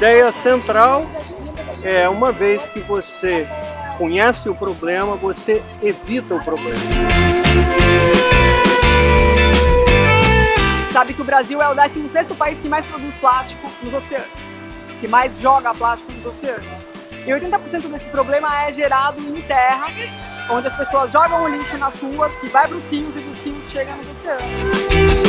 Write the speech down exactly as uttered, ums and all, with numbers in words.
ideia central é, uma vez que você conhece o problema, você evita o problema. Sabe que o Brasil é o décimo sexto país que mais produz plástico nos oceanos, que mais joga plástico nos oceanos. E oitenta por cento desse problema é gerado em terra, onde as pessoas jogam o lixo nas ruas, que vai para os rios e dos rios chega nos oceanos.